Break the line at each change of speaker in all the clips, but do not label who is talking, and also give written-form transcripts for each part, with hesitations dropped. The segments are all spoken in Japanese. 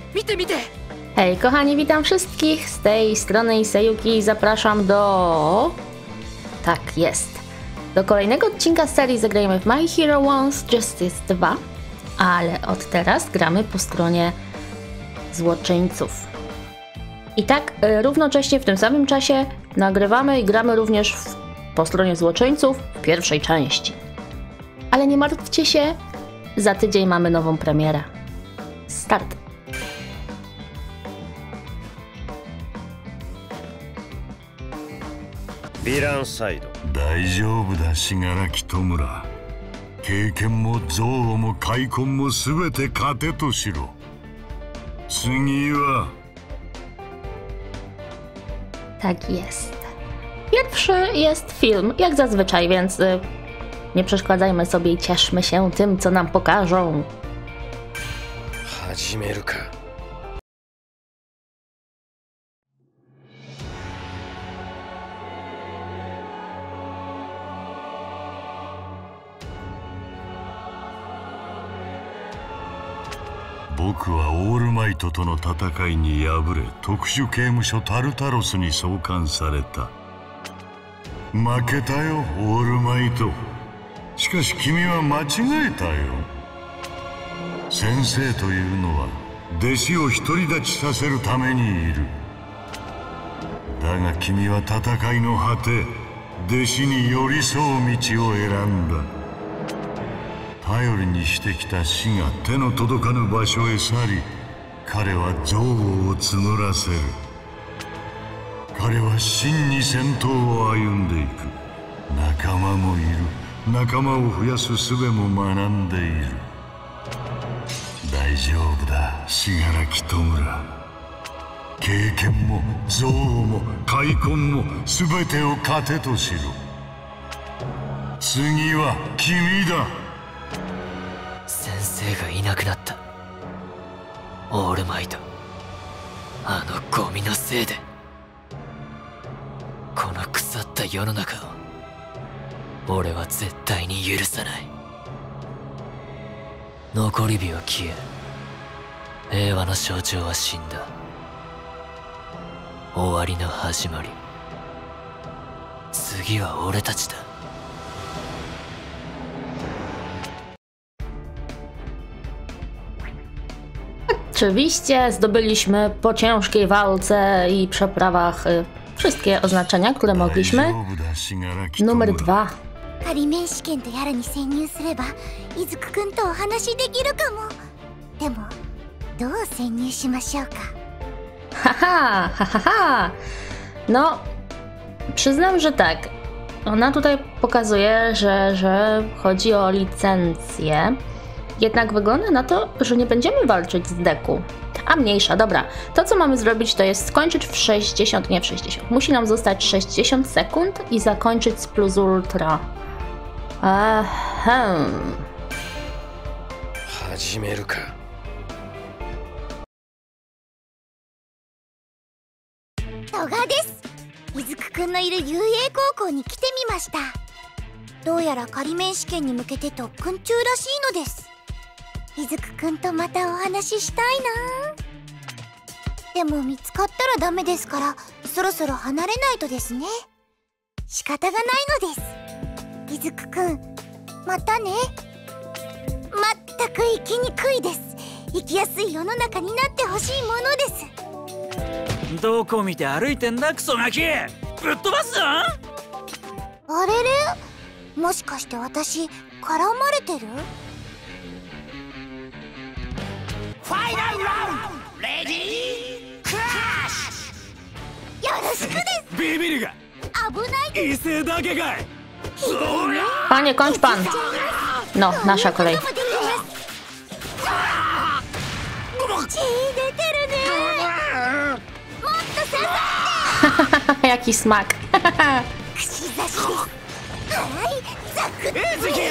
Hej kochani, witam wszystkich z tej strony Isayuki i zapraszam do... Tak jest. Do kolejnego odcinka z serii Zagrajmy w My Hero Wants Justice 2, ale od teraz gramy po stronie złoczyńców. I tak równocześnie w tym samym czasie nagrywamy i gramy również po stronie złoczyńców w pierwszej części. Ale nie martwcie się, za tydzień mamy nową premierę. Start!
ヴィランサイド。
大丈夫だ、信楽戸村。経験も憎悪も開墾も全て糧としろ。次は...
Tak jest. Pierwszy jest film, jak zazwyczaj, więc nie przeszkadzajmy sobie i cieszmy się tym, co nam pokażą.
始めるか。
僕はオールマイトとの戦いに敗れ特殊刑務所タルタロスに送還された。負けたよオールマイト。しかし君は間違えたよ。先生というのは弟子を独り立ちさせるためにいる。だが君は戦いの果て弟子に寄り添う道を選んだ。頼りにしてきた死が手の届かぬ場所へ去り、彼は憎悪を募らせる。彼は真に戦闘を歩んでいく。仲間もいる。仲間を増やす術も学んでいる。大丈夫だ、信楽戸村。経験も憎悪も開墾も全てを糧としろ。次は君だ。
先生がいなくなった。オールマイト、あのゴミのせいで。この腐った世の中を俺は絶対に許さない。残り火は消え、平和の象徴は死んだ。終わりの始まり。次は俺たちだ。
Oczywiście zdobyliśmy po ciężkiej walce i przeprawach wszystkie oznaczenia, które mogliśmy. Numer 2.
仮免試験とやらに潜入すればイズク君とお話できるかも。でもどう潜入しましょうか。
Haha, haha. No, przyznam, że tak. Ona tutaj pokazuje, że chodzi o licencję. Jednak wygląda na to, że nie będziemy walczyć z deku. A mniejsza, dobra. To co mamy zrobić to jest skończyć w 60, nie w 60. Musi nam zostać 60 sekund i zakończyć z plus ultra. Ahem.
始めるか。
戸賀です。イズク君のいる雄英高校に来てみました。どうやら仮免試験に向けて特訓中らしいのです。イズク君とまたお話ししたいな。でも見つかったらダメですからそろそろ離れないとですね。仕方がないのです。イズク君またね。まったく生きにくいです。生きやすい世の中になってほしいものです。
どこ見て歩いてんだクソガキ。ぶっ飛ばすぞ。
あれれ、もしかして私絡まれてる？
ファイナルラウンドレディークラッシ
ュ。よろしくです。
ビビリが
危ない
威勢だけかい。
Panie, kończ pan. No, nasza kolej.
血出てるね。もっと刺さって。
Jaki smak.
串刺しです。はいザクッ。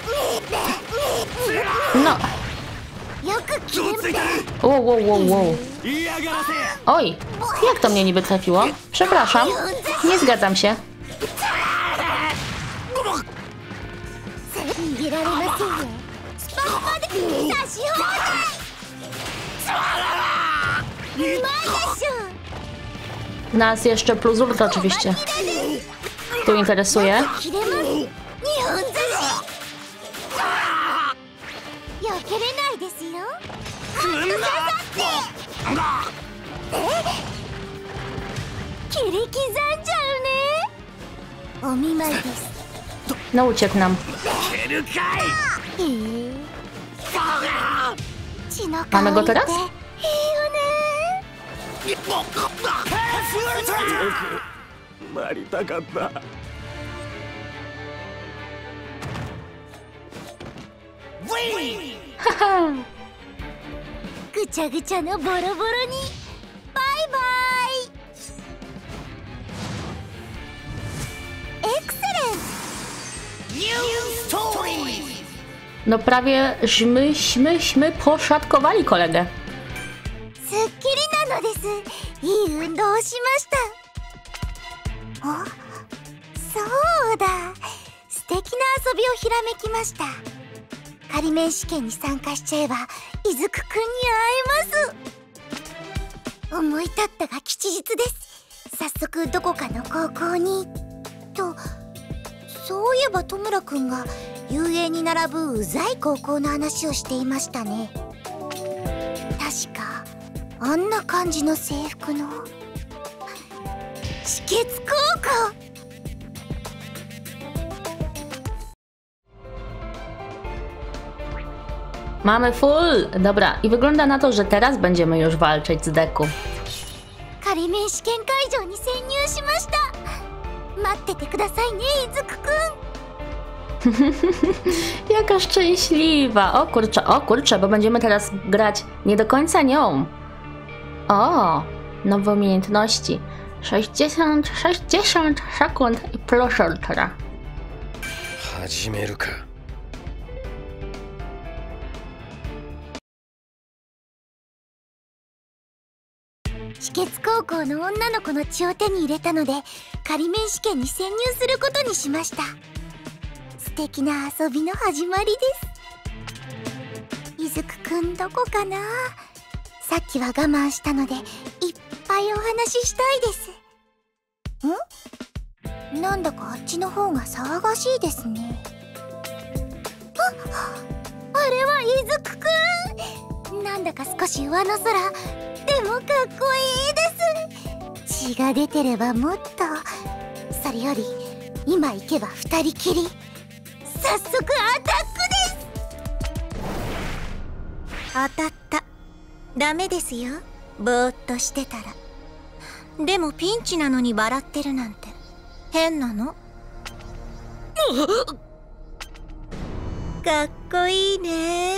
No.
よく切れて。
Wow. Oj, jak to mnie niby trafiło? Przepraszam, nie zgadzam się.
逃げられませんよ。スパスパで刺し放題。
Nas jeszcze plus ultra oczywiście. Tu interesuje.
切れます。日本差し。避けれないですよ。切り刻んじゃうね。お見舞いです。
No uciekł nam.
血の
Mamy go
香りって
teraz?
いいよね。
なりたかった。
ぐちゃぐちゃのボロボロにバイバイ。エクセレント。
No prawie żmy poszatkowali kolegę.
すっきりなのです。いい運動をしました。あ、そうだ。素敵な遊びをひらめきました。仮免試験に参加しちゃえばいずくくんに会えます。思い立ったが吉日です。早速どこかの高校にと。そういえば戸村くんが遊泳に並ぶうざい高校の話をしていましたね。確かあんな感じの制服の止血高校。
Mamy full! Dobra, i wygląda na to, że teraz będziemy już walczyć z Deku.
仮免試験会場に潜入しました。待っててくださいね、いずくくん。
Jaka szczęśliwa! O kurczę, bo będziemy teraz grać nie do końca nią. O, nowe umiejętności. 60 sekund i plus ultra.
始めるか。
止血高校の女の子の血を手に入れたので仮免試験に潜入することにしました。素敵な遊びの始まりです。いずくくんどこかな。さっきは我慢したのでいっぱいお話ししたいです。ん？なんだかあっちの方が騒がしいですね。あれはいずくくん。なんだか少し上の空。 でもかっこいいです。血が出てればもっと。それより今行けば二人きり。早速アタックです。当たった。ダメですよ、ぼーっとしてたら。でもピンチなのに笑ってるなんて変なの。かっこいいね。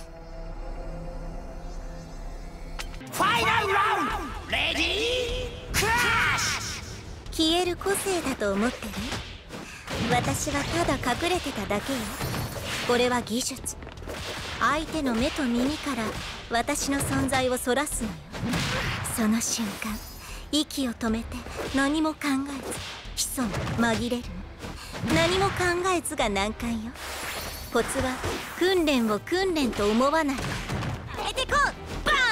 ファイナルラウンドレディークラッシュ。
消える個性だと思ってる？私はただ隠れてただけよ。これは技術。相手の目と耳から私の存在をそらすのよ。その瞬間息を止めて何も考えず潜む紛れるの。何も考えずが難関よ。コツは訓練を訓練と思わない。変えてこう。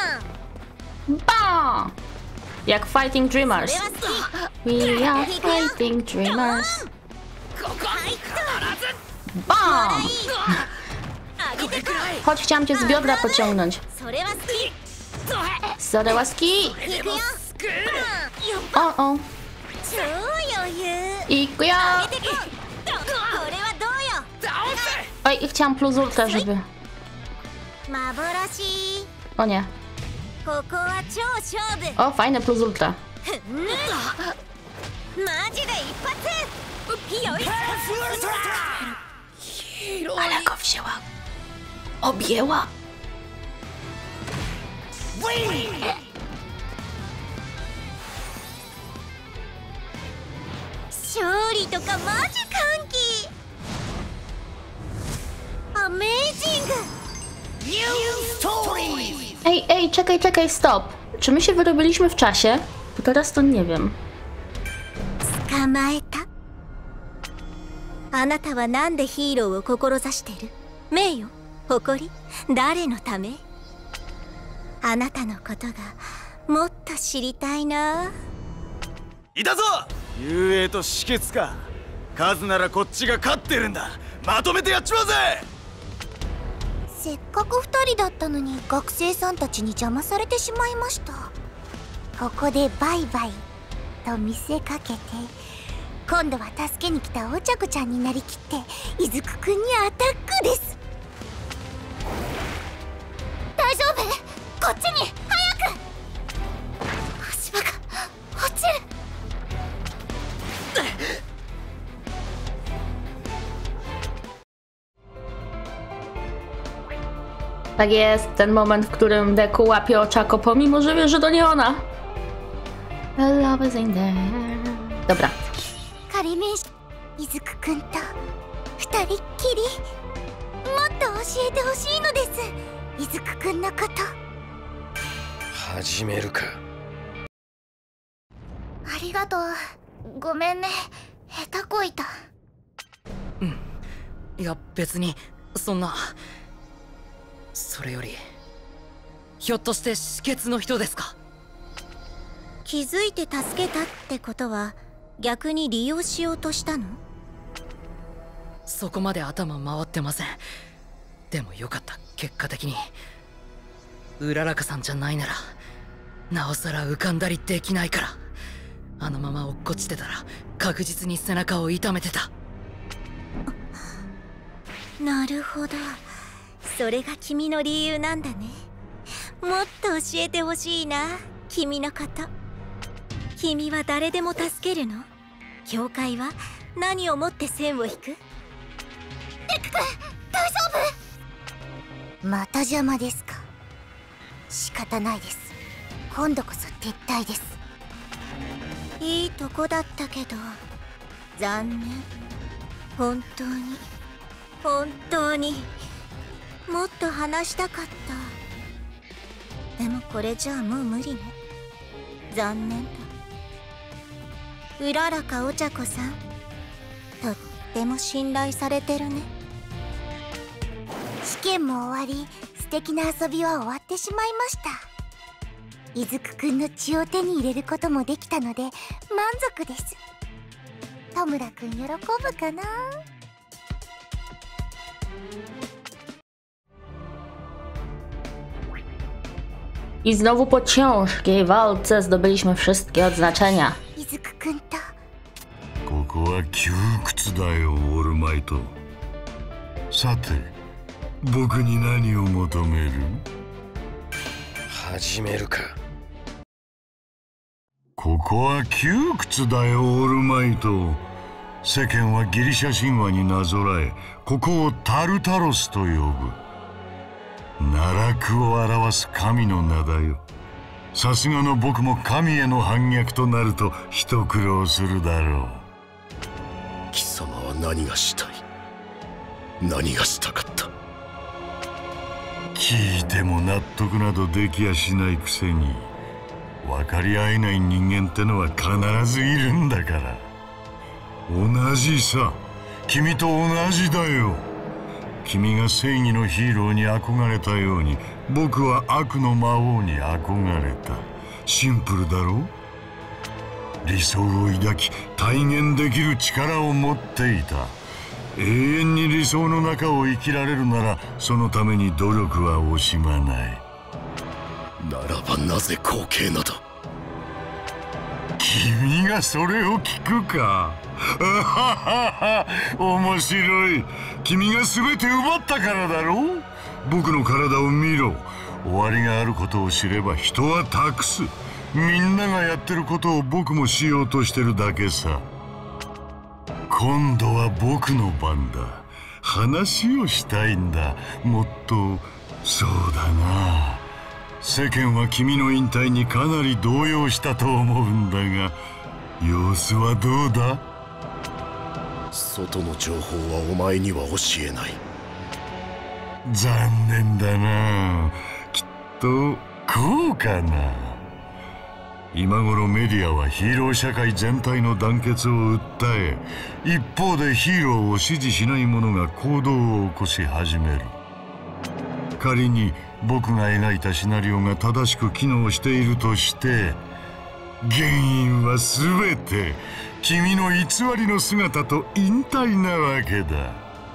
Bam! Jak Fighting Dreamers. We are Fighting Dreamers. Bam! Chodź, chciałam cię z biodra pociągnąć. Sorełaski! O! Ikuyo! Oj, chciałam plus ultra, żeby... O nie. O, fajne plus ultra. Ale go wzięła. Objęła.
勝利とかマジ歓喜。アメージング。
Ej, czekaj, stop. Czy my się wyrobiliśmy w czasie? Bo teraz to nie wiem.
捕まえた。あなたはなんでヒーローを志してる？名誉、誇り、誰のため？あなたのことがもっと知りたいな。
いたぞ。雄英と止血か。数ならこっちが勝ってるんだ。まとめてやっちまうぜ。
せっかく2人だったのに学生さんたちに邪魔されてしまいました。ここでバイバイと見せかけて、今度は助けに来たお茶子ちゃんになりきっていずくくんにアタックです。大丈夫？こっちに早く。足場が落ちる。
Tak jest, ten moment, w którym Deku łapie Oczako, pomimo że wie, że to nie ona. Love is in there. Dobra.
仮面師いずくくんと2人っきり、もっと教えてほしいのです。いずくくんのこと。
始めるか。
ありがとう。ごめんね、下手こいた。
いや別にそんな。それよりひょっとして止血の人ですか？
気づいて助けたってことは逆に利用しようとしたの？
そこまで頭回ってません。でもよかった。結果的にうららかさんじゃないならなおさら浮かんだりできないから。あのまま落っこちてたら確実に背中を痛めてた。
なるほど、それが君の理由なんだね。もっと教えてほしいな、君のこと。君は誰でも助けるの？教会は何をもって線を引く？デク君、大丈夫？また邪魔ですか。仕方ないです。今度こそ撤退です。いいとこだったけど残念。本当にもっと話したかった。でもこれじゃあもう無理ね。残念だ。うららかお茶子さん、とっても信頼されてるね。試験も終わり、素敵な遊びは終わってしまいました。いずくくんの血を手に入れることもできたので満足です。戸村くん喜ぶかな。
I znowu po ciężkiej walce zdobyliśmy wszystkie odznaczenia.
いずくくんと。
ここは窮屈だよ、オールマイト。さて、僕に何を求める？
始めるか。
ここは窮屈だよ、オールマイト。世間はギリシャ神話になぞらえ、ここをタルタロスと呼ぶ。奈落を表す神の名だよ。さすがの僕も神への反逆となると一苦労するだろう。
貴様は何がしたい？何がしたかった？
聞いても納得などできやしないくせに、分かり合えない人間ってのは必ずいるんだから。同じさ、君と同じだよ。君が正義のヒーローに憧れたように、僕は悪の魔王に憧れた。シンプルだろう？理想を抱き体現できる力を持っていた。永遠に理想の中を生きられるなら、そのために努力は惜しまない。
ならばなぜ後継など。
君がそれを聞くか？面白い。君が全て奪ったからだろう。僕の体を見ろ。終わりがあることを知れば人は託す。みんながやってることを僕もしようとしてるだけさ。今度は僕の番だ。話をしたいんだ。もっと。そうだな。世間は君の引退にかなり動揺したと思うんだが、様子はどうだ？
外の情報はお前には教えない。
残念だな。きっとこうかな。今頃メディアはヒーロー社会全体の団結を訴え、一方でヒーローを支持しない者が行動を起こし始める。仮に僕が描いたシナリオが正しく機能しているとして、原因は全て君の偽りの姿と引退なわけだ。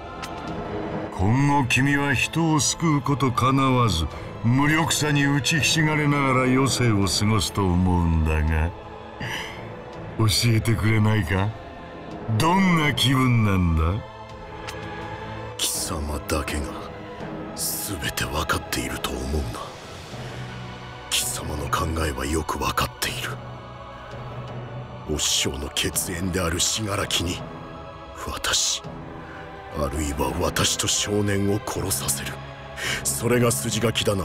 今後君は人を救うことかなわず、無力さに打ちひしがれながら余生を過ごすと思うんだが、教えてくれないか？どんな気分なんだ？
貴様だけが全て分かっていると思うな。貴様の考えはよく分かっている。お師匠の血縁である信楽に私、あるいは私と少年を殺させる、それが筋書きだな。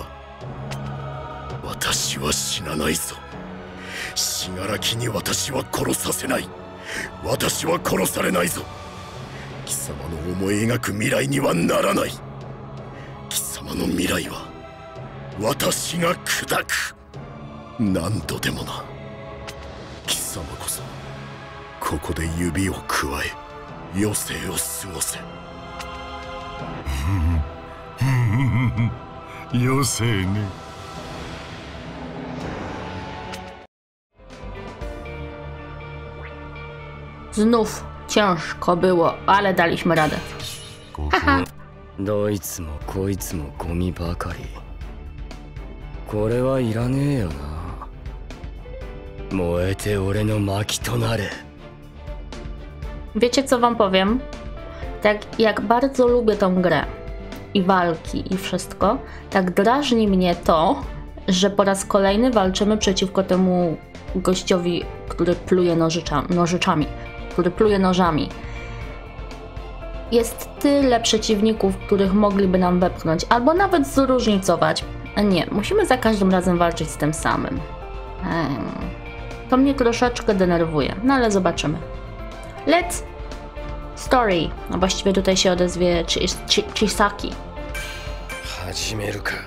私は死なないぞ。信楽に私は殺させない。私は殺されないぞ。貴様の思い描く未来にはならない。貴様の未来は私が砕く。何度でもな。貴様こそここで指をくわえ余生を過ごせ。
余生ね。
Znów ciężko było, ale daliśmy radę.
どいつもこいつもゴミばかり。これはいらねえよな。燃えて俺の薪となれ。
Wiecie co wam powiem? Tak jak bardzo lubię tą grę i walki i wszystko, tak drażni mnie to, że po raz kolejny walczymy przeciwko temu gościowi, który pluje nożyczami, który pluje nożami. Jest tyle przeciwników, których mogliby nam wepchnąć, albo nawet zróżnicować. A nie, musimy za każdym razem walczyć z tym samym. To mnie troszeczkę denerwuje, no ale zobaczymy. Let's story. A właściwie tutaj się odezwie Chisaki.
始めるか。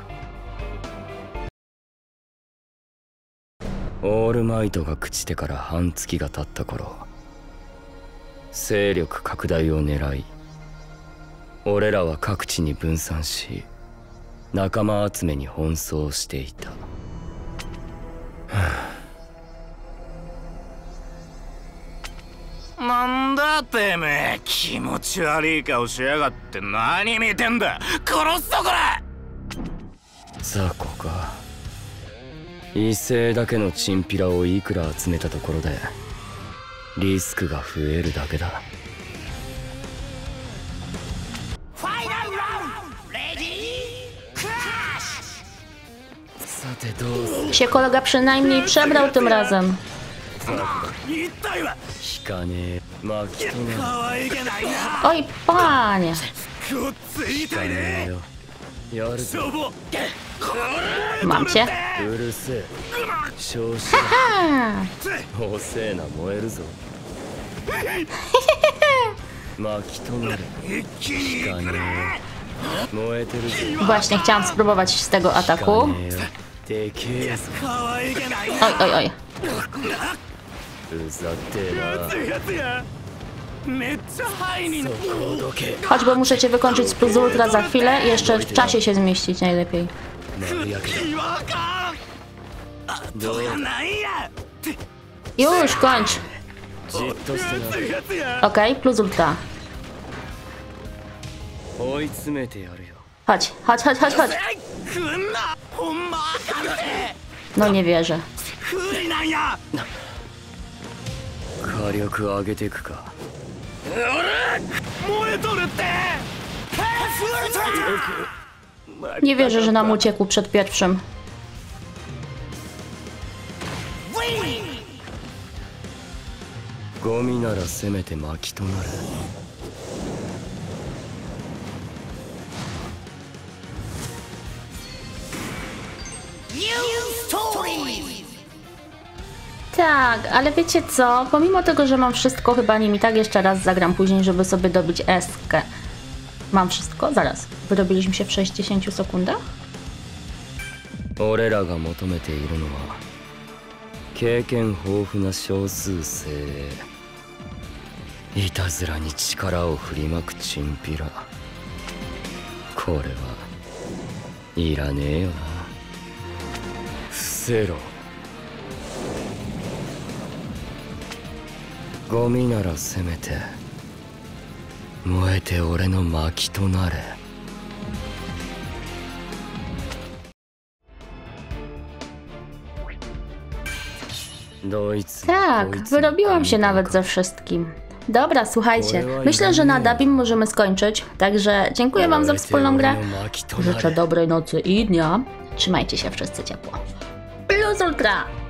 オールマイトが朽ちてから半月が経った頃、勢力拡大を狙い、俺らは各地に分散し、仲間集めに奔走していた。
なんだてめえ、気持ち悪い顔しやがって。何見てんだ、殺すぞこら。
雑魚か。一斉だけのチンピラをいくら集めたところでリスクが増えるだけだ。
ファイナルラウンドレディークラッシュ。
さてどうする。
Się kolega przynajmniej przebrał tym razem.
一体は
引かねえ。薪とな。
可愛げないな。
Oj, panie.
こっついたいね。
やるぞ。
Mam cię.
うるせえ。少子
Ha!
遅えな、燃えるぞ。薪となれ。引かねえ。燃えてるぞ。
Właśnie chciałam spróbować z tego ataku.
でけえぞ。
可愛げないな。
Oj, oj, oj.
うざってえな。
やつや。めっちゃハイにな。
どけ。
Chodź, bo muszę cię wykończyć z plus ultra za chwilę i jeszcze w czasie się zmieścić najlepiej.
丸焼けだ。
違和感。後がないや。
Już, kończ.
じっとしてな。
やつや。
Okej, plus ultra.
追い詰めてやるよ。
Chodź, chodź, chodź, chodź, chodź.
来んな。ほんまあかんて。
No nie wierzę.
不利なんや。
火力上げてくか。
燃えとるって。
Nie wierzę, że nam uciekł przed pierwszym.
ゴミならせめて薪となれ。 Tak, ale wiecie co? Pomimo tego, że mam wszystko, chyba nim i tak jeszcze raz zagram później, żeby sobie dobić eskę. Mam wszystko? Zaraz. Wyrobiliśmy się w 60 sekundach? 俺らが求めているのは経験豊富な少数精鋭、いたずらに力を振りまくチンピラ。これは
いらねえよな。伏せろ。ゴミならせめて燃えて俺の薪となれ。
Tak, wyrobiłam się nawet ze wszystkim. Dobra, słuchajcie, myślę, że na dubbing możemy skończyć, także dziękuję wam za wspólną grę. Życzę dobrej nocy i dnia. Trzymajcie się wszyscy ciepło. Plus ultra!